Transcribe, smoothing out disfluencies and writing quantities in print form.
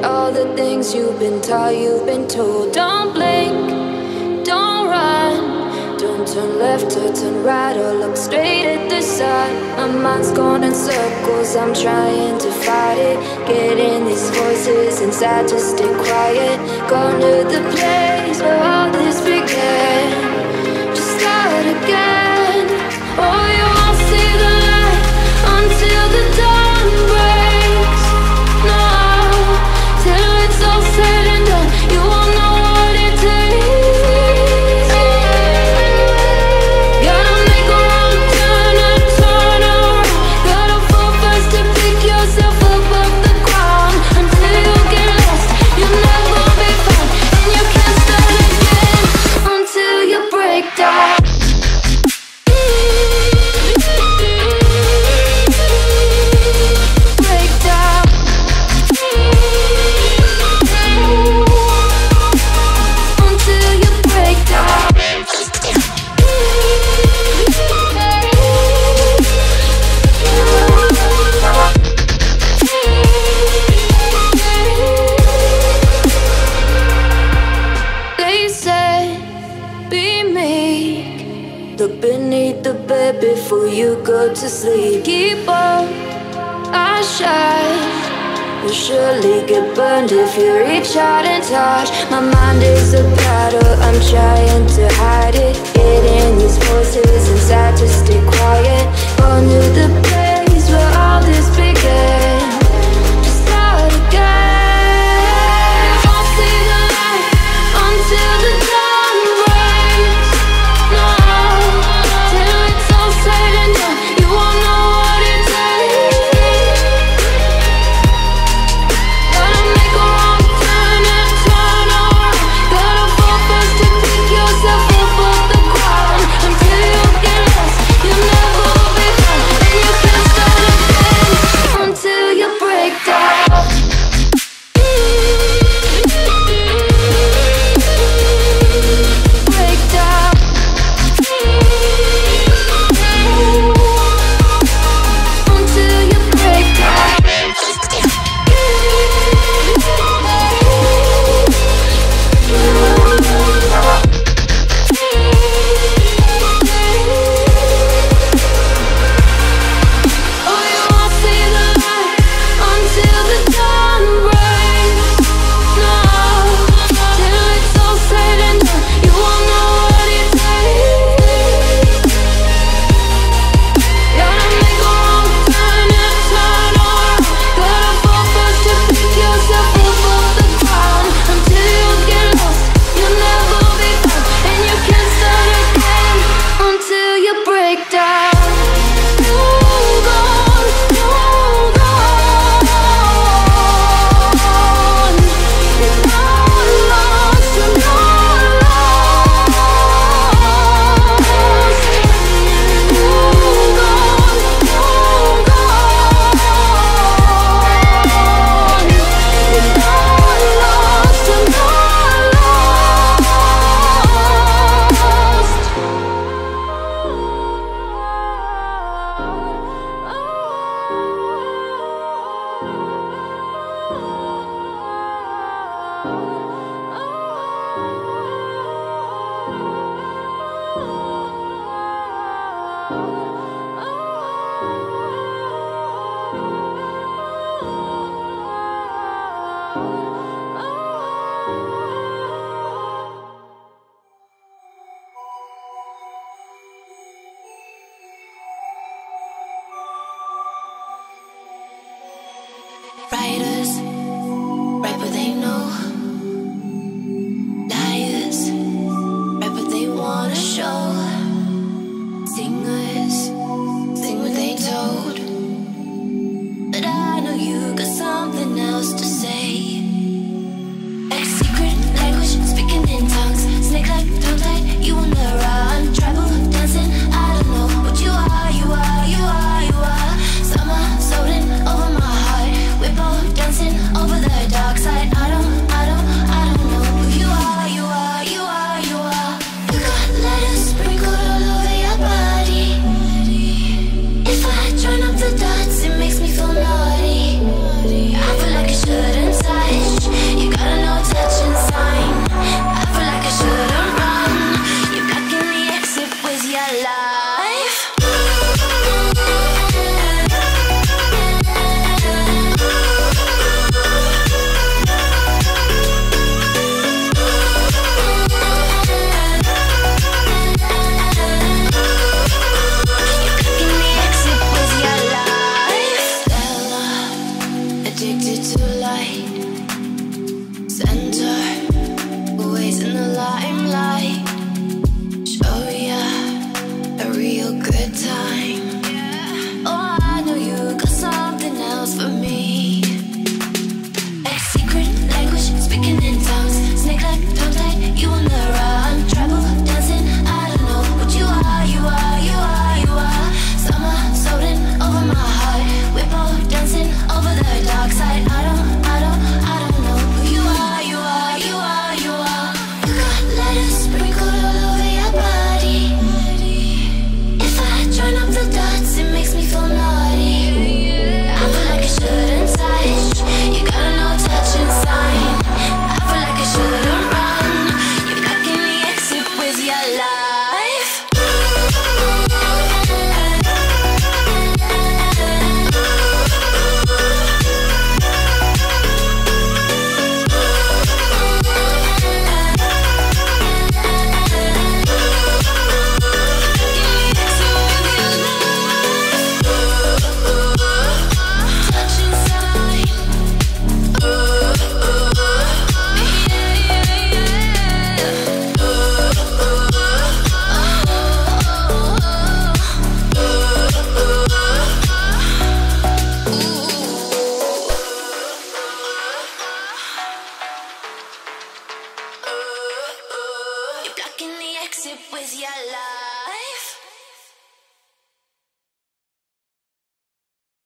all the things you've been taught, you've been told. Don't blink, don't run, don't turn left or turn right or look straight at the sun. My mind's going in circles, I'm trying to fight it. Getting these voices inside to stay quiet. Going to the place where all this began. Just start again. Oh, you won't see the light until the dawn breaks. No, till it's all said and done, you won't know what it takes. Gotta make a wrong turn and turn around. Gotta fall fast to pick yourself up off the ground. Until you get lost, you'll never be found. And you can't start again until you break down. Look beneath the bed before you go to sleep. Keep on, I shine. You'll surely get burned if you reach out and touch. My mind is a battle, I'm trying to hide it. Getting these voices inside to stay quiet. Going to the place where all this began. Just start again. You won't see the light until the dawn breaks. No, till it's all said and done, you won't know what it takes. Gotta make a wrong turn and turn around. Gotta fall fast to pick yourself up off the ground. Until you get lost, you'll never be it with your love.